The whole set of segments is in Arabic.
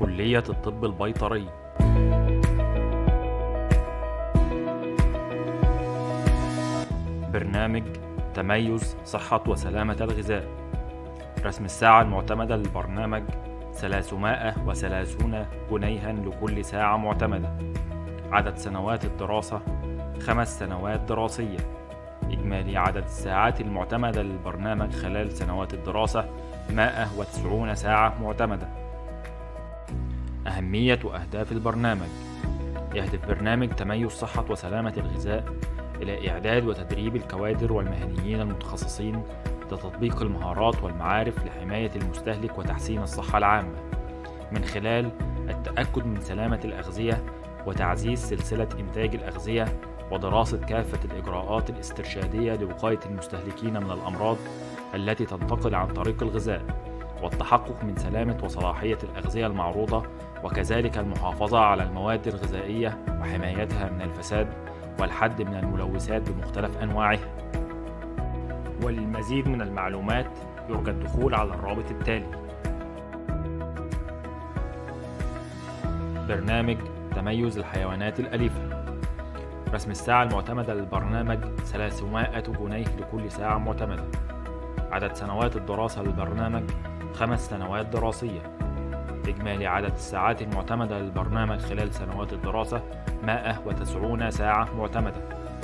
كلية الطب البيطري. برنامج تميز صحة وسلامة الغذاء. رسم الساعة المعتمدة للبرنامج 330 جنيها لكل ساعة معتمدة. عدد سنوات الدراسة 5 سنوات دراسية. إجمالي عدد الساعات المعتمدة للبرنامج خلال سنوات الدراسة 190 ساعة معتمدة. أهمية وأهداف البرنامج: يهدف برنامج تميز صحة وسلامة الغذاء إلى إعداد وتدريب الكوادر والمهنيين المتخصصين لتطبيق المهارات والمعارف لحماية المستهلك وتحسين الصحة العامة، من خلال التأكد من سلامة الأغذية وتعزيز سلسلة إنتاج الأغذية ودراسة كافة الإجراءات الاسترشادية لوقاية المستهلكين من الأمراض التي تنتقل عن طريق الغذاء، والتحقق من سلامة وصلاحية الأغذية المعروضة، وكذلك المحافظة على المواد الغذائية وحمايتها من الفساد والحد من الملوثات بمختلف أنواعها. وللمزيد من المعلومات يرجى الدخول على الرابط التالي. برنامج تميز الحيوانات الأليفة. رسم الساعة المعتمدة للبرنامج 300 جنيه لكل ساعة معتمدة. عدد سنوات الدراسة للبرنامج 5 سنوات دراسية. إجمالي عدد الساعات المعتمدة للبرنامج خلال سنوات الدراسة 190 ساعة معتمدة.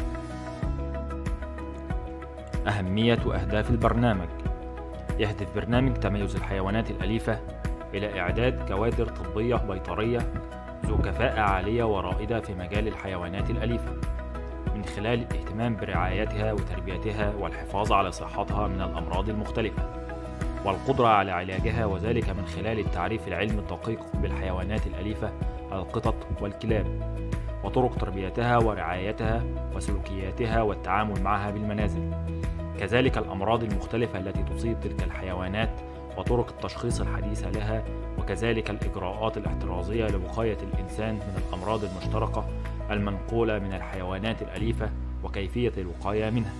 أهمية وأهداف البرنامج: يهدف برنامج تميز الحيوانات الأليفة إلى إعداد كوادر طبية بيطرية ذو كفاءة عالية ورائدة في مجال الحيوانات الأليفة، من خلال الاهتمام برعايتها وتربيتها والحفاظ على صحتها من الأمراض المختلفة، والقدرة على علاجها، وذلك من خلال التعريف العلمي الدقيق بالحيوانات الأليفة القطط والكلاب، وطرق تربيتها ورعايتها وسلوكياتها والتعامل معها بالمنازل، كذلك الأمراض المختلفة التي تصيب تلك الحيوانات وطرق التشخيص الحديثة لها، وكذلك الإجراءات الاحترازية لوقاية الإنسان من الأمراض المشتركة المنقولة من الحيوانات الأليفة وكيفية الوقاية منها.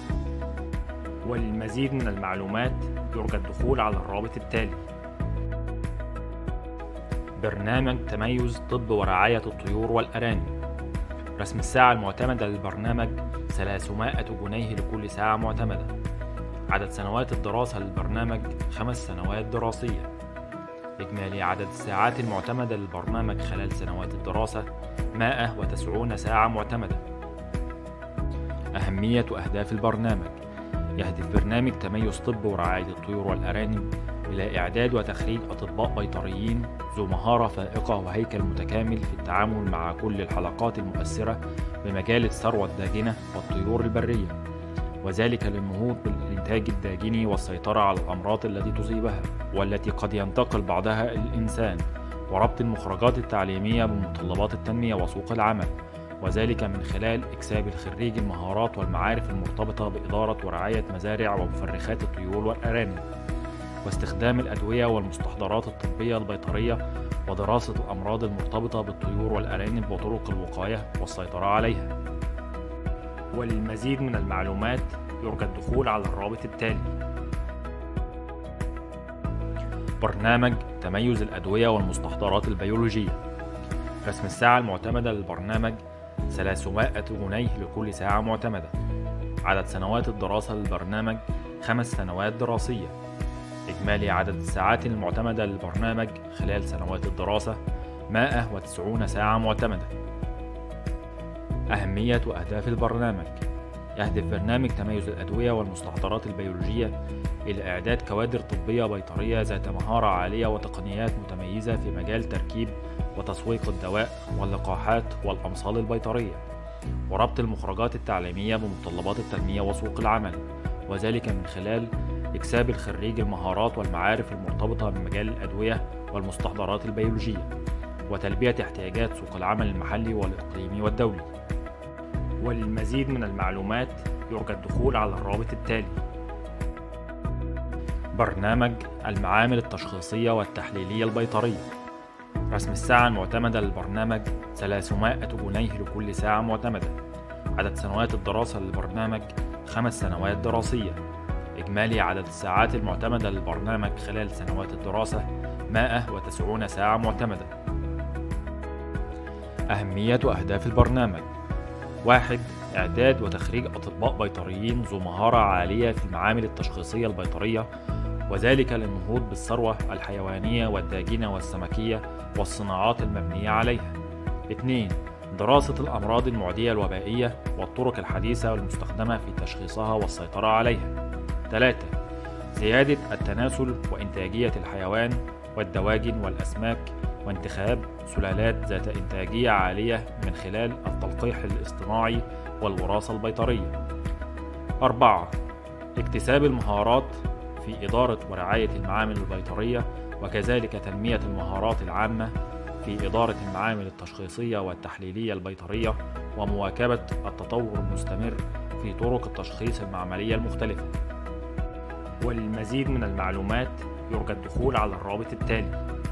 وللمزيد من المعلومات يرجى الدخول على الرابط التالي. برنامج تميز طب ورعاية الطيور والأرانب. رسم الساعة المعتمدة للبرنامج 300 جنيه لكل ساعة معتمدة. عدد سنوات الدراسة للبرنامج 5 سنوات دراسية. إجمالي عدد الساعات المعتمدة للبرنامج خلال سنوات الدراسة 190 ساعة معتمدة. أهمية وأهداف البرنامج: يهدف برنامج تميز طب ورعاية الطيور والأرانب إلى إعداد وتخريج أطباء بيطريين ذو مهارة فائقة وهيكل متكامل في التعامل مع كل الحلقات المؤثرة بمجال الثروة الداجنة والطيور البرية، وذلك للنهوض بالإنتاج الداجني والسيطرة على الأمراض التي تصيبها والتي قد ينتقل بعضها الإنسان، وربط المخرجات التعليمية بمتطلبات التنمية وسوق العمل، وذلك من خلال إكساب الخريج المهارات والمعارف المرتبطة بإدارة ورعاية مزارع ومفرخات الطيور والأرانب، واستخدام الأدوية والمستحضرات الطبية البيطرية، ودراسة الأمراض المرتبطة بالطيور والأرانب وطرق الوقاية والسيطرة عليها. وللمزيد من المعلومات يرجى الدخول على الرابط التالي. برنامج تميز الأدوية والمستحضرات البيولوجية. رسم الساعة المعتمدة للبرنامج 300 جنيه لكل ساعة معتمدة. عدد سنوات الدراسة للبرنامج 5 سنوات دراسية. إجمالي عدد الساعات المعتمدة للبرنامج خلال سنوات الدراسة 190 ساعة معتمدة. أهمية وأهداف البرنامج: يهدف برنامج تميز الأدوية والمستحضرات البيولوجية إلى إعداد كوادر طبية بيطرية ذات مهارة عالية وتقنيات متميزة في مجال تركيب وتسويق الدواء واللقاحات والأمصال البيطرية، وربط المخرجات التعليمية بمتطلبات التنمية وسوق العمل، وذلك من خلال إكساب الخريج المهارات والمعارف المرتبطة بمجال الأدوية والمستحضرات البيولوجية، وتلبية احتياجات سوق العمل المحلي والإقليمي والدولي. وللمزيد من المعلومات يرجى الدخول على الرابط التالي. برنامج المعامل التشخيصية والتحليلية البيطرية. رسم الساعة المعتمدة للبرنامج 300 جنيه لكل ساعة معتمدة. عدد سنوات الدراسة للبرنامج 5 سنوات دراسية. إجمالي عدد الساعات المعتمدة للبرنامج خلال سنوات الدراسة 190 ساعة معتمدة. أهمية وأهداف البرنامج: 1. إعداد وتخريج أطباء بيطريين ذو مهارة عالية في المعامل التشخيصية البيطرية، وذلك للنهوض بالثروة الحيوانية والداجنة والسمكية والصناعات المبنية عليها. 2. دراسة الأمراض المعدية الوبائية والطرق الحديثة والمستخدمة في تشخيصها والسيطرة عليها. 3. زيادة التناسل وإنتاجية الحيوان والدواجن والأسماك، وانتخاب سلالات ذات إنتاجية عالية من خلال التلقيح الاصطناعي والوراثة البيطرية. 4. اكتساب المهارات في إدارة ورعاية المعامل البيطرية، وكذلك تنمية المهارات العامة في إدارة المعامل التشخيصية والتحليلية البيطرية، ومواكبة التطور المستمر في طرق التشخيص المعملية المختلفة. وللمزيد من المعلومات يرجى الدخول على الرابط التالي.